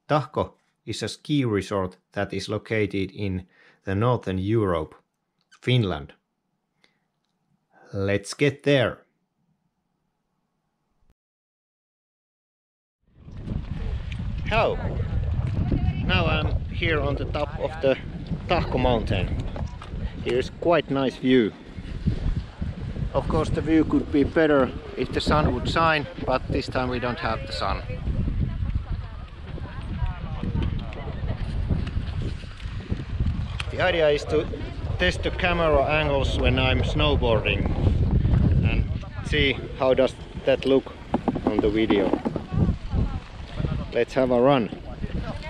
Tahko is a ski resort that is located in the northern Europe, Finland. Let's get there! Hello! Now I'm here on the top of the Tahko mountain. Here's quite nice view. Of course the view could be better if the sun would shine, but this time we don't have the sun. The idea is to test the camera angles when I'm snowboarding and see how does that look on the video. Let's have a run.